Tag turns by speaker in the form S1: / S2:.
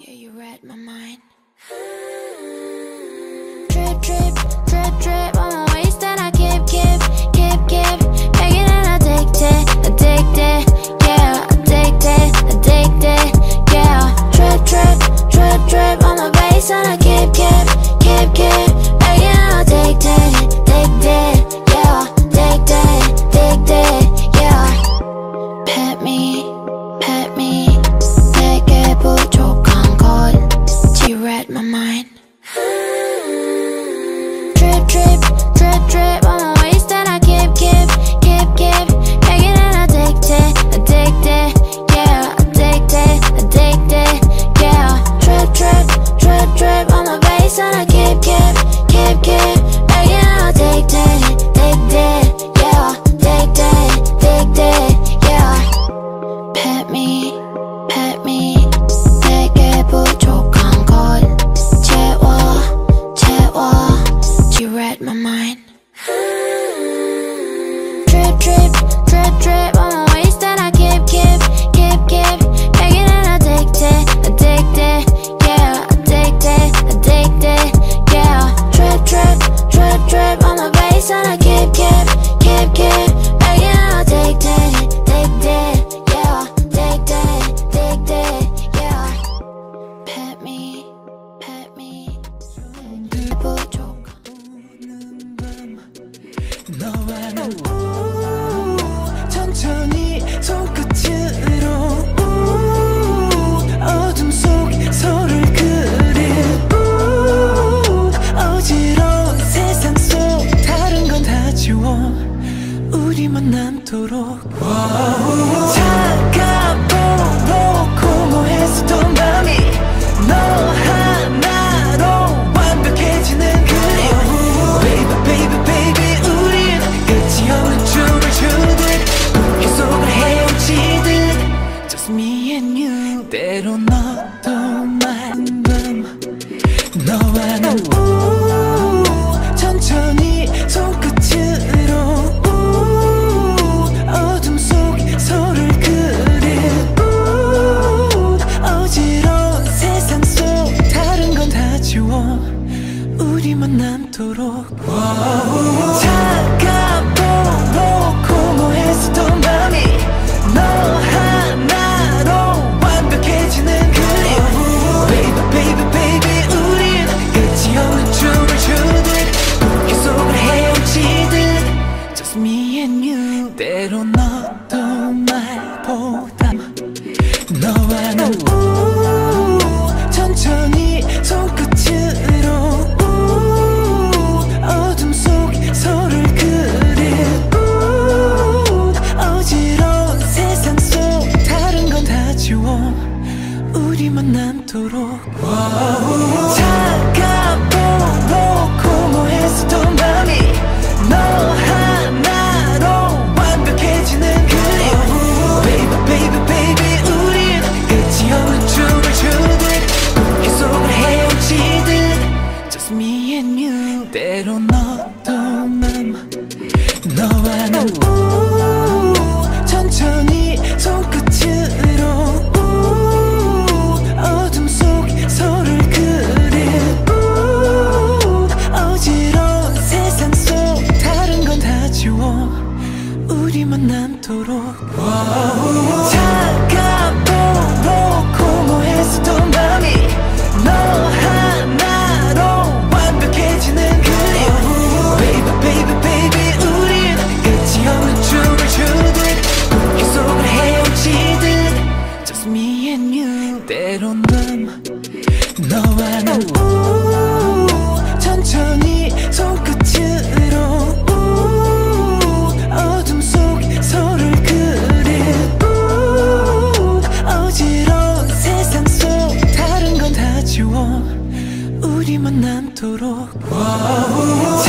S1: Yeah, you read my mind. Drip, drip, drip, drip on my waist and I keep making it addicted, yeah, addicted, yeah. Drip, drip, drip, drip on my waist and I keep making it addicted, yeah, addicted, yeah. Pet me, 내게 부족한 건 You read my mind. Drip, drip, drip, drip on my waist and I keep making it addicted, yeah, addicted, yeah. Drip, drip, drip, drip on my waist and I keep making it addicted, yeah, addicted, yeah. Pet me, 내게 부족한 걸 채워. You read my mind. Drip, drip, drip, drip on my waist and I keep making it addicted, yeah, addicted, yeah. Drip, drip, drip, drip on my waist and I keep making it addicted, yeah, addicted, yeah. Pet me, 부족한
S2: 너와 난 천천히 손끝으로 어둠 속 서로를 그린 어지러운 세상 속 다른 건 다 지워 우리만 남도록 차가워 고모했었던 맘이 너 하나로 완벽해지는 그림 Baby, baby, 우린 끝이 없는 춤을 추듯 계속을 헤엄치듯 Just me and you 때론 너도 말밤 너와 난 천천히 손끝으로 어둠 속 서로를 그린 어지러운 세상 속 다른 건 다 지워 우리만 남도록 차가워 고모했었던 맘이 너 하나로 완벽해지는 그림 Baby, baby, 우린 끝이 없는 춤을 추듯 계속을 헤엄치듯 Just me and you 때론 너도 말보다 너와 난 천천히 손끝으로 어둠 속 서로를 그린 어지러운 세상 속 다른 건 다 지워 우리만 남도록 차가워 고모했었던 맘이 너 하나로 완벽해지는 그림 Baby, baby, 우린 끝이 없는 춤을 추듯 계속을 헤엄치듯 Just me and you 때론 너도 맘 너와 난 천천히 손끝으로 어둠 속 서로를 그린 어지러운 세상 속 다른 건 다 지워 우리만 남도록 차가워 고모했었던 맘이 너 하나로 완벽해지는 그림 Baby, baby, 우린 끝이 없는 춤을 추듯 계속을 헤엄치듯 Just me and you 때론 넌 너와 난 천천히 손끝으로 어둠 속 서로를 그린 어지러운 세상 속 다른 건 다 지워 우리만 남도록